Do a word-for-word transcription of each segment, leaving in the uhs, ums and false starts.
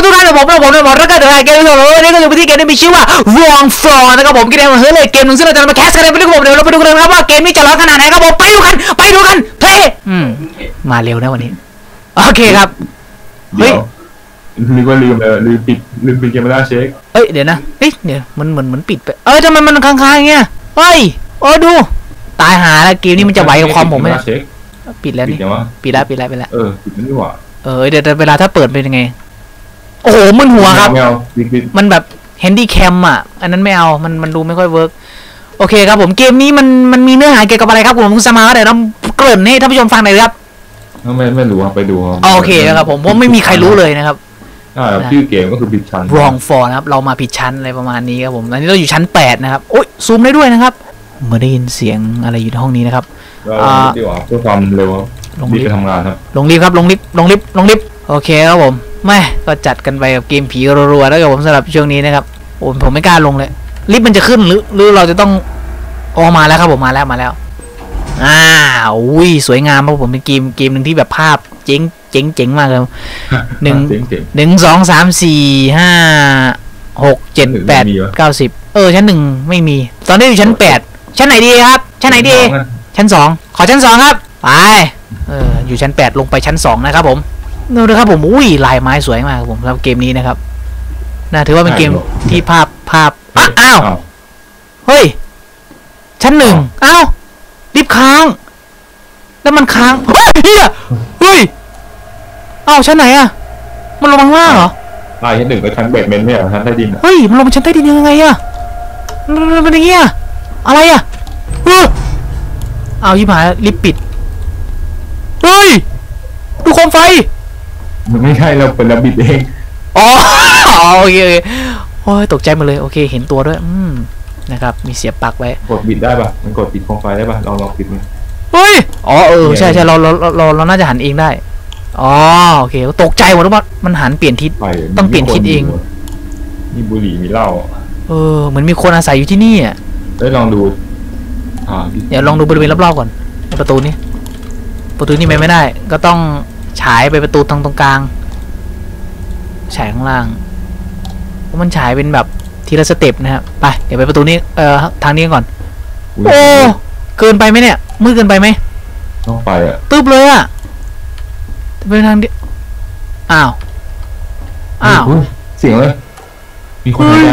ทุกท่านผมผมผมแล้วก็เดี๋ยวเกมที่เราเล่นก็คือที่เกมที่มีชื่อว่า Wrong Floor นะครับผมเกมเฮ้ยเลยเกมหนึ่งซึ่งเราจะมาแคสกันในวันนี้ผมเดี๋ยวเราไปดูกันครับว่าเกมนี้จะร้อนขนาดไหนครับผมไปดูกันไปดูกันเพลย์อืมมาเร็วนะวันนี้โอเคครับเฮ้ยนึกว่าลืมเลยลืมปิดลืมปิดเกมไม่ได้เช็คเอ้ยเดี๋ยวนะเฮ้ยเดี๋ยวมันเหมือนเหมือนปิดไปเอ้ยทำไมมันค้างๆอย่างเงี้ยเฮ้ยโอ้ดูตายหาแล้วเกมนี้มันจะไหวกับคอมผมไหมปิดแล้วนี่ปิดแล้วปิดแล้วปิดแล้วเออปิดนั่นดีกว่าเออเดี๋ยวเวลาถ้าเปิดเป็นยังไงโอ้โหมันหัวครับมันแบบแฮนดี้แคมอ่ะอันนั้นไม่เอามันมันดูไม่ค่อยเวิร์กโอเคครับผมเกมนี้มันมันมีเนื้อหาเกี่ยวกับอะไรครับผมคุณสมาร์ทเดี๋ยวเราเกริ่นให้ท่านผู้ชมฟังหน่อยครับไม่ไม่รู้ไปดูโอเคนะครับผมผมไม่มีใครรู้เลยนะครับใช่ชื่อเกมก็คือผิดชั้น Wrong Floor นะครับเรามาผิดชั้นอะไรประมาณนี้ครับผมอันนี้เราอยู่ชั้นแปดนะครับโอ้ยซูมได้ด้วยนะครับเมื่อได้ยินเสียงอะไรอยู่ในห้องนี้นะครับอ่าดีกว่าเพื่อความเร็วลงลิฟต์ไปทำงานครับลงลิฟต์ครับลงลิฟต์ลงลิฟต์ลงลิฟต์โอเคครับผมไม่ก็จัดกันไปกับเกมผีรัวๆแล้วกับผมสำหรับช่วงนี้นะครับโอ้ผมไม่กล้าลงเลยลิฟต์มันจะขึ้นหรือหรือเราจะต้องออกมาแล้วครับผมมาแล้วมาแล้วอ่าอุ้ยสวยงามครับผมเป็นเกมเกมหนึ่งที่แบบภาพเจ๋งเจ๋งเจ๋งมากเลยหนึ่งหนึ่งสองสามสี่ห้าหกเจ็ดแปดเก้าสิบเออชั้นหนึ่งไม่มีตอนนี้อยู่ชั้นแปดชั้นไหนดีครับชั้นไหนดีชั้นสองขอชั้นสองครับไปเอออยู่ชั้นแปดลงไปชั้นสองนะครับผมนู่นนะครับผมอุ้ยลายไม้สวยมากครับผมสำหรับเกมนี้นะครับน่าถือว่าเป็นเกมที่ภาพภาพอ้าวเฮ้ยชั้นหนึ่งอ้าวลิฟต์ค้างแล้วมันค้างเฮ้ยเฮียเฮ้ยอ้าวชั้นไหนอะมันลงมาข้างล่างเหรอลายชั้นหนึ่งกับชั้นเบสเมนต์ไม่ใช่ชั้นใต้ดินเฮ้ยมันลงมาชั้นใต้ดินยังไงอะมันเป็นอย่างเงี้ยอะไรอะเออเอายิบหายลิฟต์ปิดเฮ้ยดูโคมไฟมันไม่ใช่เราเป็นระบิดเองอ๋อโอเคโอ้ยตกใจมาเลยโอเคเห็นตัวด้วยอืมนะครับมีเสียบปลั๊กไว้กดบิดได้ป่ะมันกดปิดโคมไฟได้ป่ะลองลองปิดมั้ยเฮ้ยอ๋อเออใช่ใช่เราเราเราเราน่าจะหันเองได้อ๋อโอเคตกใจหมดว่ามันหันเปลี่ยนทิศต้องเปลี่ยนทิศเองมีบุหรี่มีเหล้าเออเหมือนมีคนอาศัยอยู่ที่นี่อ่ะได้ลองดูเดี๋ยวลองดูบริเวณรอบๆก่อนประตูนี้ประตูนี้ไม่ไม่ได้ก็ต้องฉายไปประตูตรงตรงกลางฉายข้างล่างเพราะมันฉายเป็นแบบทีละสเต็ปนะครับไปเดี๋ยวไปประตูนี้เอ่อทางนี้ก่อนโอ้เกินไปไหมเนี่ยมืดเกินไปไหมต้องไปอ่ะตึ๊บเลยอ่ะไปทางนี้อ้าวอ้าวเสียงเลยมีคนหายใจ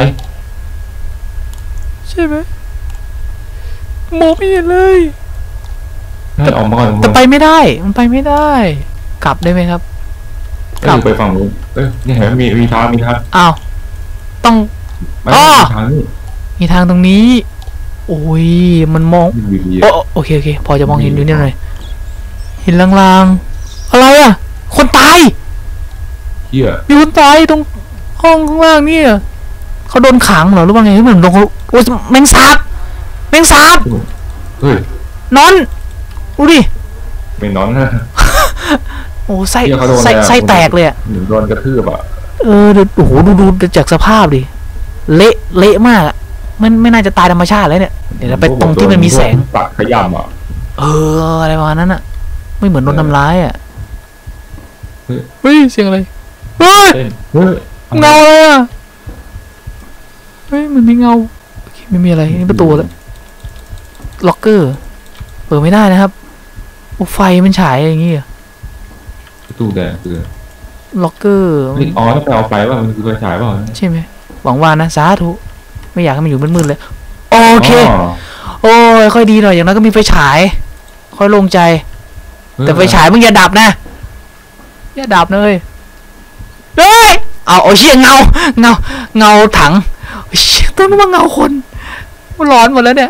ใช่ไหมมองไม่เห็นเลยแต่ออกมาแต่ไปไม่ได้มันไปไม่ได้กลับได้ไหมครับกลับไปฝั่งนู้นเอ้ยนี่เห็นมีมีทางมีทางอ้าวต้องอ๋อทางนี้มีทางตรงนี้โอ้ยมันมองโอเคโอเคพอจะมองเห็นอยู่นิดหน่อยเห็นลางๆอะไรอ่ะคนตายเหี้ยมีคนตายตรงห้องข้างล่างนี่เขาโดนขังเหรอหรือว่าไงเหมือนโดนโอ้ยแมงสาบแมงสาบเฮ้ยนอนดูดิไม่นอนนะโอ้ไส้ไส้ไส้แตกเลยอ่ะโดนกระทืบอ่ะเออโอ้โหดูดูจากสภาพดิเละเละมากอ่ะมันไม่น่าจะตายธรรมชาติเลยเนี่ยเดี๋ยวเราไปตรงที่มันมีแสงตัดขย้ำอ่ะเอออะไรประมาณนั้นอ่ะไม่เหมือนโดนทำร้ายอ่ะเฮ้ยเสียงอะไรเฮ้ยเงาเลยอ่ะเฮ้ยมันไม่เงาไม่มีอะไรนี่ประตูแล้วล็อกเกอร์เปิดไม่ได้นะครับโอ้ไฟมันฉายอย่างงี้อ่ะประตูแดงคือล็อกเกอร์อ๋อต้องไปเอาไฟว่ามันคือไฟฉายเปล่าใช่ไหมหวังว่านะสาธุไม่อยากให้มันอยู่มืดๆเลยโอเคโอ้ยค่อยดีหน่อยอย่างนั้นก็มีไฟฉายค่อยลงใจแต่ไฟฉายมึงอย่าดับนะอย่าดับเลยเฮ้ยเอาโอ้ยเชี่ยเงาเงาเงาถังต้องรู้ว่าเงาคนมันร้อนหมดแล้วเนี่ย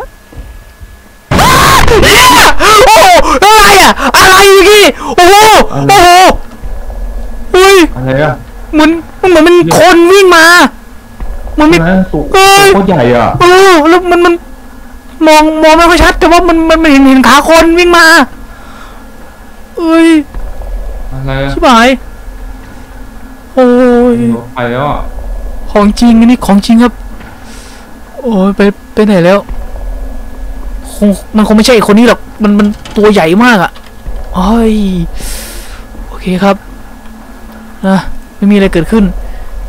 โอ้อะไรอ่ะอะไรเมื่อกี้โอ้โหโอ้โหเฮ้ยอะไรอ่ะเหมือนเหมือนมันคนวิ่งมามันไม่เอ้ยโคตรใหญ่อ่ะเออแล้วมันมันมองมองไม่ค่อยชัดแต่ว่ามันมันเห็นเห็นขาคนวิ่งมาเอ้ยอะไรอ่ะชิบหายโอ้ยไปแล้วอ่ะของจริงอันนี้ของจริงครับโอ้ยไปไปไหนแล้วคงมันคงไม่ใช่คนนี้หรอกมันมันตัวใหญ่มากอ่ะโอ้ยโอเคครับนะไม่มีอะไรเกิดขึ้น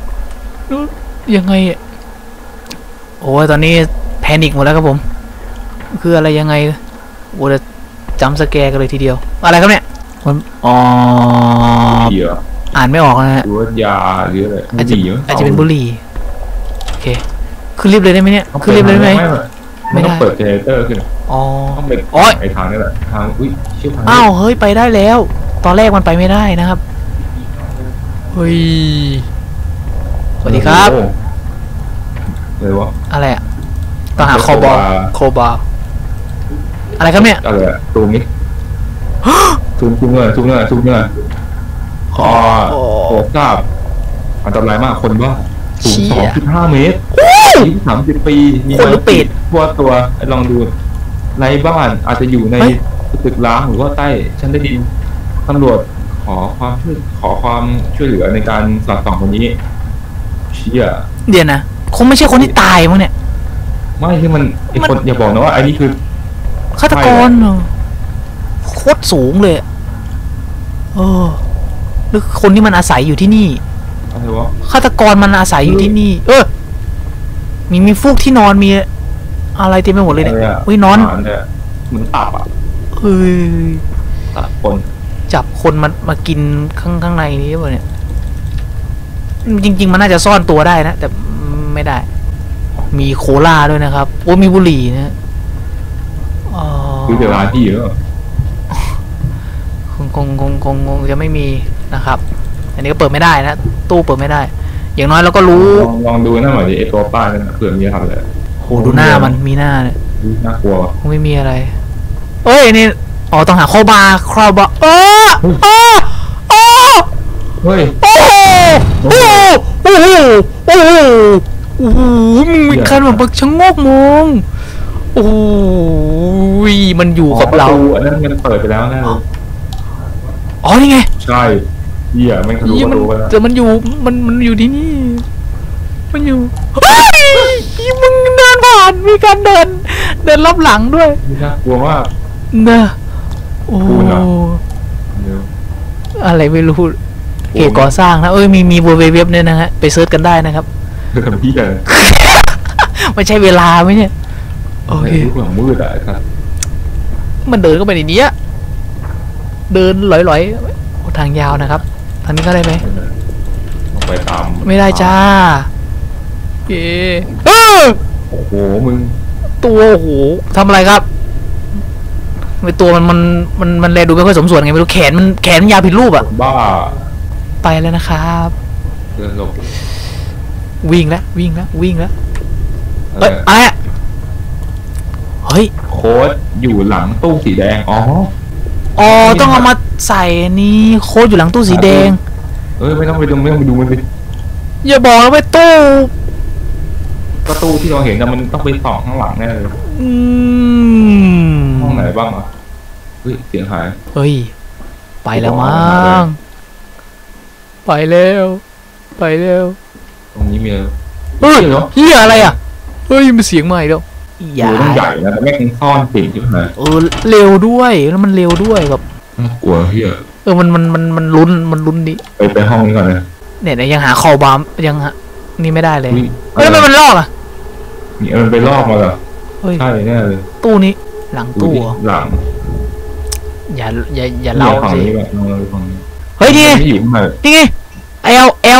ยังไงอะโอ้ยตอนนี้แพนิคหมดแล้วครับผมคืออะไรยังไงโอ้จะจำสแกร์กันเลยทีเดียวอะไรครับเนี่ยมันอ๋อเหี้ยอ่านไม่ออกนะฮะหรือว่ายาหรืออะไรอาจจะบุหรี่มั้ยอาจจะเป็นบุหรี่โอเคขึ้นลิฟต์เลยได้ไหมเนี่ยขึ้นลิฟต์เลยได้ไหมไม่ต้องเปิดเจเนเรเตอร์ขึ้นอ๋อต้องเป็นโอ๊ยไอทางนี่แหละทางอุ้ยเชื่อทางอ้าวเฮ้ยไปได้แล้ว ตอนแรกมันไปไม่ได้นะครับเฮ้ยสวัสดีครับโอ้เลยวะอะไรอะต้องหาโคบอลโคบอลอะไรครับเนี่ยอะไรอะตูมนี่ซูมซูมเลยซูมเลยซูมเลยอ๋อโอ้ทราบอันตรายมากคนว่าสูงสองจุดห้าเมตรอายุสามสิบปีมีคนหรือเป็ดทั่วตัวลองดูในบ้านอาจจะอยู่ในเฮ้ยตึกร้างหรือว่าใต้ชั้นใต้ดินตำรวจขอความช่วยขอความช่วยเหลือในการสอดส่องคนนี้เชี่ยเดี๋ยวนะคงไม่ใช่คนที่ตายมั้งเนี่ยไม่ที่มันไอคนอย่าบอกนะว่าไอ้นี่คือฆาตกรเหรอโคตรสูงเลยเออหรือคนที่มันอาศัยอยู่ที่นี่อะไรวะฆาตกรมันอาศัยอยู่ที่นี่ เออมีมีฟูกที่นอนมีอะไรเต็มไปหมดเลยเนี่ยอะไระอุ้ยนอนหมาเนี่ยเหมือนตับอ่ะเฮ้ยตับคนจับคนมามากินข้างข้างในนี้ป่ะเนี่ยจริง ๆ มันน่าจะซ่อนตัวได้นะแต่ไม่ได้ มีโคลาด้วยนะครับโอ้มีบุหรี่นะอ๋อคือเดี๋ยวร้านที่แล้วคงคงคงคงคงจะไม่มีนะครับ อันนี้ก็เปิดไม่ได้นะตู้เปิดไม่ได้ อย่างน้อยเราก็รู้ลองลองดูนั่นหน่อยดิไอตัวป้ายนั่นน่ะเผื่อมีอะไรโหดูหน้ามันมีหน้าเนี่ยน่ากลัวว่ะคงไม่มีอะไร เอ้ยนี่อ๋อต้องหาโคบาคราวบาเออเออเออเฮ้ยโอ้โหโอ้โหโอ้โหโอ้โหโอ้โหมึงมีการแบบชะโงกมองโอ้ยมันอยู่กับเราประตูอันนั้นมันเปิดไปแล้วแน่เลยอ๋อนี่ไงใช่เหี้ยแม่งทะลุนี่ปมัระนตูไปแล้วแต่มันอยู่มันมันอยู่ที่นี่ มันอยู่เฮ้ยมึงเดินผ่านมีการเดิน เดินรับหลังด้วยนี่น่ากลัวมากเนอะโอ้พูดเหรอ เดี๋ยวอะไรไม่รู้เกี่ยวก่อสร้างนะเอ้ยมีมีเว็บเนี่ยนะฮะไปเซิร์ชกันได้นะครับเรื่องพี่อะไม่ใช่เวลาไหมเนี่ยโอเคทุกหลังมืดอะครับมันเดินเข้าไปในนี้อะเดินลอยๆโอ้ทางยาวนะครับ ทางนี้ก็ได้ไหมต้องไปตามไม่ได้จ้าเย้เออโอ้โหมึงตัวโอ้โหทำอะไรครับไม่ตัวมันมันมันมันแลดูไม่ค่อยสมส่วนไงไม่รู้แขนมันแขนมันยาวผิดรูปอะบ้าไปแล้วนะครับเดินหลบวิ่งแล้ววิ่งแล้ววิ่งแล้วเอเอ้ยออะไรอะเฮ้ยโค้ดอยู่หลังตู้สีแดงอ๋ออ๋อต้องเอามาใส่อันนี้โค้ดอยู่หลังตู้สีแดงเอ้ยไม่ต้องไปดูไม่ต้องไปดูมันไปอย่าบอกนะว่าตู้ประตูที่เราเห็นนะมันต้องไปส่องข้างหลังแน่เลยอืมห้องไหนบ้างอ่ะเฮ้ยเสียงหายเฮ้ยไปแล้วมั้งไปแล้วไปแล้วตรงนี้มีอะไรเฮ้ยเนาะเฮียอะไรอ่ะเฮ้ยมันเสียงใหม่แล้วอดูต้องใหญ่นะแต่แม่งซ่อนเก่งใช่ไหมเออเร็วด้วยแล้วมันเร็วด้วยแบบน่ากลัวเฮียเออมันมันมันมันลุ้นมันลุ้นดิไปไปห้องนี้ก่อนนะเนี่ยเนี่ยยังหาคอบามยังหานี่ไม่ได้เลยอุ๊ยเฮ้ยทำไมมันลอกอ่ะนี่มันไปลอกมาเหรอเฮ้ยใช่แน่เลยตู้นี้หลังดูตู้ดิเหรอหลังอย่าอย่าอย่าเราเล่าฝั่งสินี้แบบเราฝั่งนี้เฮ้ยนี่ไงไม่อยู่ข้างในนี่ไง L L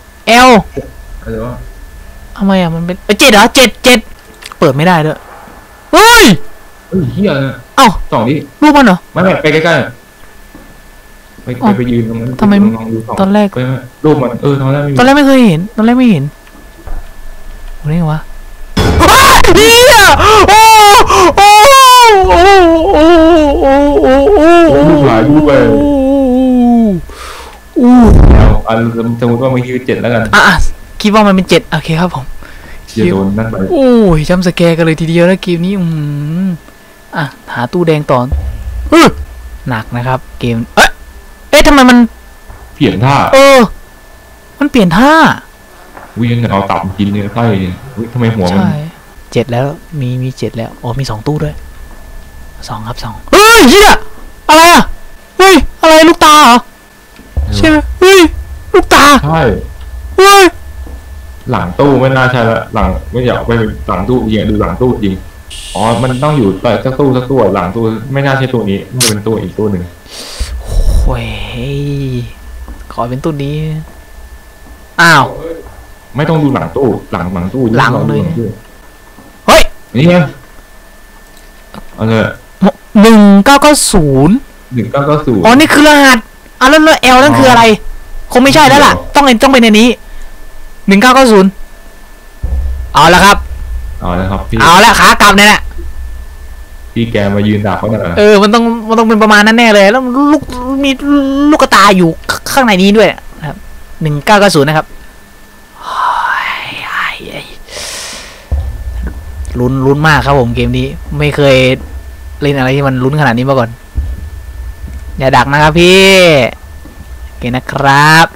L อะไรวะทำไมอ่ะมันเป็นเอ้ยเจ็ดเหรอเจ็ดเจ็ดเปิดไม่ได้ด้วยเฮ้ยเฮ้ยเฮียเนี่ยเอ้าสองนี้รูปมันเหรอไม่ไม่ไปใกล้ๆไปอ๋ไปอไปยืนตรงนั้นทำไมลองดูสงตอนแรกไปไหมรูปมันเออตอนแรกไม่มีตอนแรกไม่เคยเห็น ตอนแรกไม่เห็นโอ้นี่ไงวะเฮียโอ้โอ้โอ้โอ้โอ้โอ้โอ้โอ้ลูกหลายรูปเลยอู้เอาอันสมมติว่ามันคือเจ็ดแล้วกันอ่ะอ่ะคิดว่ามันเป็นเจ็ดโอเคครับผมจะโดนนั่นไปโอ้ยจำสแกร์กันเลยทีเดียวนะเกมนี้อืมอ่ะหาตู้แดงต่อเออหนักนะครับ เกมเอ๊ะเอ๊ะทำไมมันเปลี่ยนท่าเออ มันเปลี่ยนท่าวิ่งเอาตับกินเนี่ยไส้เนี่ยอุ๊ยทำไมหัวมันใช่เจ็ดแล้วมีมีเจ็ดแล้วโอ้มีสองตู้ด้วยสองครับสองเฮ้ยเฮียอะไรอ่ะเฮ้ยอะไรลูกตาเหรอใช่ไหมเฮ้ยลูกตาใช่เฮ้ยหลังตู้ไม่น่าใช่ละหลังไม่อยากไปหลังตู้ยิงดูหลังตู้ยิงอ๋อมันต้องอยู่แต่สักตู้สักตู้หลังตู้ไม่น่าใช่ตู้นี้มันเป็นตู้อีกตู้หนึ่งโอ้ยขอเป็นตู้นี้อ้าวไม่ต้องดูหลังตู้หลังหลังตู้หลังเลยเฮ้ยนี่ไงอันเนี้ยหนึ่งเก้าเก้าศูนย์หนึ่งเก้าเก้าศูนย์อ๋อนี่คือรหัสอ่ะแล้วแล้วเอลนั่นคืออะไรคงไม่ใช่แล้วล่ะต้องต้องเป็นในนี้หนึ่งเก้าเก้าศูนย์เอาละครับเอาละครับพี่เอาละขากลับเนี่ยแหละพี่แกมายืนด่าเขาหน่อยเออมันต้องมันต้องเป็นประมาณนั้นแน่เลยแล้วลูกมีลูกกระตาอยู่ข้างในนี้ด้วยนะครับหนึ่งเก้าเก้าศูนย์นะครับลุ้นลุ้นมากครับผมเกมนี้ไม่เคยเล่นอะไรที่มันลุ้นขนาดนี้มาก่อนอย่าดักนะครับพี่โอเคนะครับ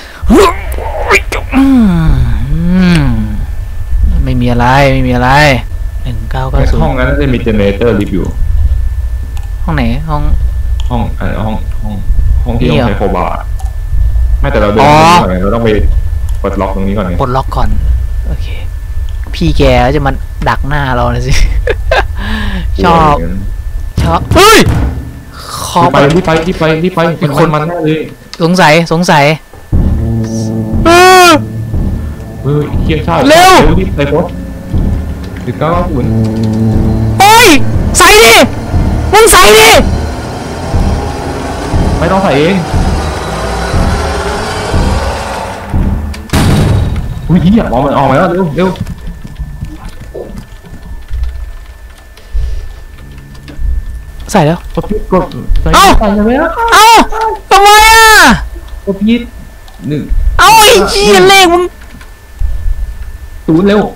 ไม่มีอะไรไม่มีอะไรหนึ่งเก้าเก้าศูนย์ห้องนั้นจะมีเจเนเรเตอร์รีวิวห้องไหนห้องห้องไอห้องห้องห้องที่ต้องใช้โคบาไม่แต่เราเดินไปก่อนเราต้องไปปลดล็อกตรงนี้ก่อนไงปลดล็อกก่อนโอเคพี่แกจะมาดักหน้าเราเลยสิชอบชอบเฮ้ยขอไปที่ไปที่ไปที่ไปเป็นคนมันแน่เลยสงสัยสงสัยเออเฮ้ยเคียร์ชาติเร็วรีบใส่โพสสิบเก้าศูนย์โอ้ยใส่ดิมึงใส่ดิไม่ต้องใส่เองอุ้ยเฮียมองมันออกมาแล้วเร็วเร็วใส่แล้วกดกดใส่ใส่เลยนะเอ้าทำไมอ่ะกดพีดหนึ่งเอ้าไอ้เหี้ยเลขมึงศูนย์เร็ว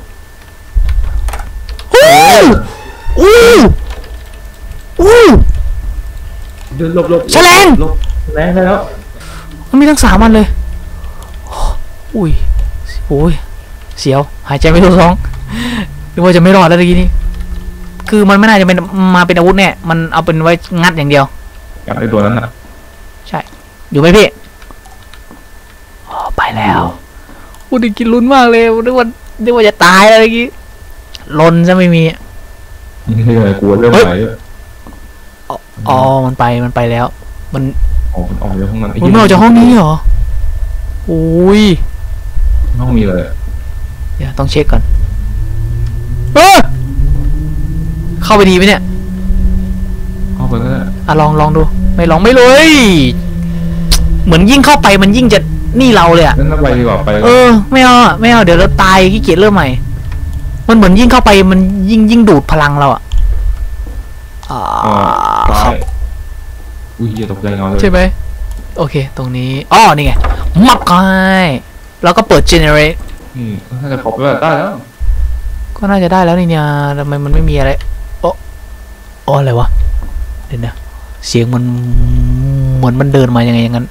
อู้อู้อู้เดินหลบหลบแฉลงแรงได้แล้วมันมีทั้งสามอันเลยอุ้ยโอ้ยเสียวหายใจไม่ทั่วท้องนึกว่าจะไม่รอดแล้วทีนี้คือมันไม่น่าจะเป็นมาเป็นอาวุธเนี่ยมันเอาเป็นไว้งัดอย่างเดียวงัดในตัวนั้นอ่ะใช่อยู่ไหมพี่อ๋อไปแล้วพูดดิกินลุ้นมากเลยนึกว่านึกว่าจะตายอะไรกี้ลนจะไม่มีนี่เลยกลัวเรื่องอะไรด้วยอ๋อมันไปมันไปแล้วมันออกมันออกจากห้องนั้นมันออกจากห้องนี้เหรอโอ้ยห้องมีเลยเดี๋ยวต้องเช็คก่อนเออเข้าไปดีไหมเนี่ยเข้าไปก็ได้อ่ะลองลองดูไม่ลองไม่เลยเหมือนยิ่งเข้าไปมันยิ่งจะนี่เราเลยอ่ะงั้นไปดีกว่าไปเออไม่เอาไม่เอาเดี๋ยวเราตายขี้เกียจเริ่มใหม่มันเหมือนยิ่งเข้าไปมันยิ่งยิ่งดูดพลังเราอ่ะอ่าตายอุ้ยอย่าตกใจเงาเลยใช่ไหมโอเคตรงนี้อ๋อนี่ไงมักไงแล้วก็เปิด generate อืมน่าจะครบแล้วได้แล้วก็น่าจะได้แล้วนี่เนี่ยทำไมมันไม่มีอะไรโอ้โอ้อะไรวะเดี๋ยวนะเสียงมันเหมือนมันเดินมายังไงอย่างนั้น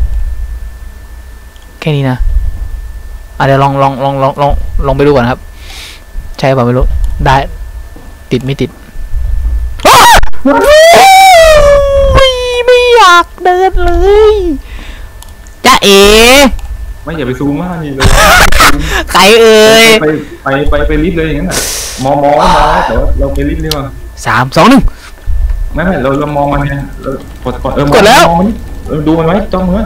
แค่นี้นะอ่ะเดี๋ยวลองลองลองลองลองลองไปดูก่อนครับใช่ป่ะไม่รู้ได้ติดไม่ติดไม่ไม่อยากเดินเลยจ้าเอ๋ไม่อย่าไปซูมมากนี่เลยใครเอ่ยไปไปไปไปลิฟต์เลยอย่างนั้นมองมองมองแต่ว่าเราไปลิฟต์ดีกว่าสามสองหนึ่งไม่ไม่เราเรามองมันไงกดกดเออกดแล้วดูมันไว้จ้องมันไว้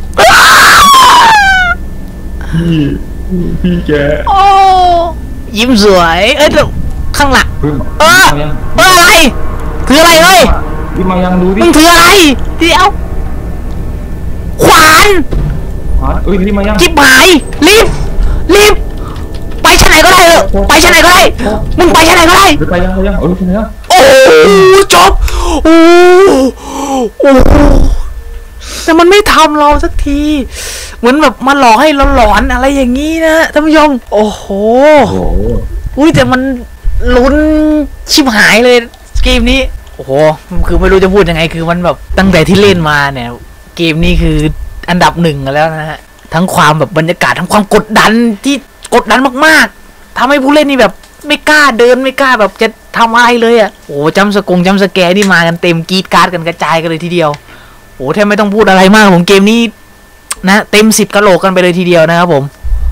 พี่พี่แกโอ้ยิ้มสวยเอ้ยข้างหลังเออเอออะไรถืออะไรเอ้ยดิมายังดูดิมึงถืออะไรเดี๋ยวขวานเอ้ยรีบมายังจิบหายรีบรีบไปชั้นไหนก็ได้เออไปชั้นไหนก็ได้มึงไปชั้นไหนก็ได้ไปยังไปยังเออไปยังโอ้จบโอ้โอ้แต่มันไม่ทำเราสักทีเหมือนแบบมาหลอกให้เราหลอนอะไรอย่างนี้นะท่านผู้ชมโอ้โหอุ้ยแต่มันลุ้นชิบหายเลยเกมนี้โอ้โหคือไม่รู้จะพูดยังไงคือมันแบบตั้งแต่ที่เล่นมาเนี่ยเกมนี้คืออันดับหนึ่งแล้วนะฮะทั้งความแบบบรรยากาศทั้งความกดดันที่กดดันมากๆทำให้ผู้เล่นนี่แบบไม่กล้าเดินไม่กล้าแบบจะทำอะไรเลยอ่ะโอ้จำสกงจำสแกร์นี่มากันเต็มกีดการ์ดกันกระจายกันเลยทีเดียวโอ้แทบไม่ต้องพูดอะไรมากผมเกมนี้นะเต็มสิบกะโหลกกันไปเลยทีเดียวนะครับผม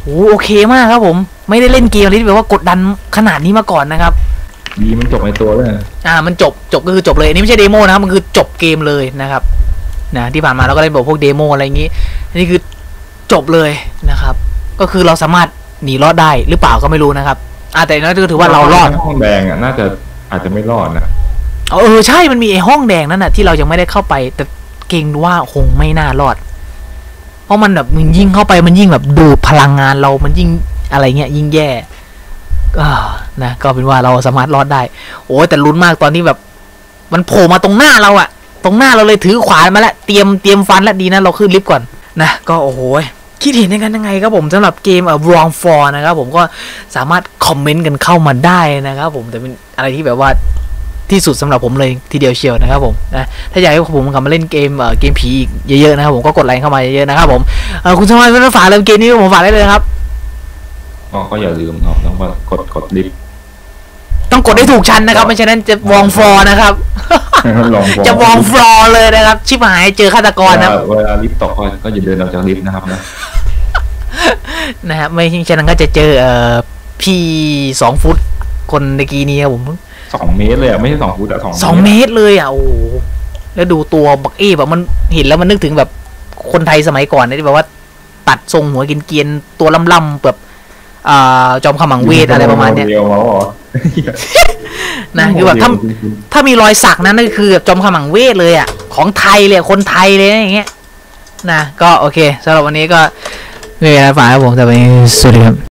โอ้โอเคมากครับผมไม่ได้เล่นเกมอะไรที่แบบว่ากดดันขนาดนี้มาก่อนนะครับดีมันจบในตัวเลยอ่ามันจบจบก็คือจบเลยอันนี้ไม่ใช่เดโมนะครับมันคือจบเกมเลยนะครับนะที่ผ่านมาเราก็เล่นแบบพวกเดโมอะไรอย่างงี้อันนี้คือจบเลยนะครับก็คือเราสามารถหนีรอดได้หรือเปล่าก็ไม่รู้นะครับอ่าแต่นั่นก็ถือว่าเรารอดห้องแดงอ่ะน่าจะอาจจะไม่รอดนะเออใช่มันมีไอ้ห้องแดงนั่นน่ะที่เรายังไม่ได้เข้าไปแต่เกรงว่าคงไม่น่ารอดเพราะมันแบบมันยิ่งเข้าไปมันยิ่งแบบดูดพลังงานเรามันยิ่งอะไรเงี้ยยิ่งแย่อ่านะก็เป็นว่าเราสามารถรอดได้โอ้แต่ลุ้นมากตอนที่แบบมันโผล่มาตรงหน้าเราอะตรงหน้าเราเลยถือขวานมาแล้วเตรียมเตรียมฟันแล้วดีนะเราขึ้นลิฟต์ก่อนนะก็โอ้โหคิดเห็นกันยังไงครับผมสำหรับเกมเอ่อ Wrong For นะครับผมก็สามารถคอมเมนต์กันเข้ามาได้นะครับผมแต่เป็นอะไรที่แบบว่าที่สุดสำหรับผมเลยทีเดียวเชียวนะครับผมนะถ้าอยากให้ผมกลับมาเล่นเกมเอ่อเกมผีอีกเยอะๆนะครับผมก็กดไลค์เข้ามาเยอะๆนะครับผมเอ่อคุณสมัยเป็นฝากเล่นเกมนี้ผมฝากได้เลยครับก็อย่าลืมเนาะต้องกดกดลิฟต์ต้องกดให้ถูกชั้นนะครับไม่ฉะนั้นจะวองฟลอร์นะครับจะวองฟลอร์เลยนะครับชิบหายเจอฆาตกรนะเวลาลิฟต์ตกก็อย่าเดินออกจากลิฟต์นะครับนะนะครับไม่ฉะนั้นก็จะเจอเอ่อพี่สองฟุตคนเมื่อกี้นี้ครับผมสองเมตรเลยอ่ะไม่ใช่สองฟุตอ่ะสองสองเมตรเลยอ่ะโอ้แล้วดูตัวบักเอ๋แบบมันเห็นแล้วมันนึกถึงแบบคนไทยสมัยก่อนนะที่แบบว่าตัดทรงหัวเกรียนๆตัวล่ำๆแบบอ่าจอมขมังเวทอะไรประมาณเนี้ยนะคือแบบถ้าถ้ามีรอยสักนั้นก็คือจอมขมังเวทเลยอ่ะของไทยเลยคนไทยเลยอย่างเงี้ยนะก็โอเคสำหรับวันนี้ก็ไม่มีอะไรฝากครับผมแต่วันนี้สวัสดีครับ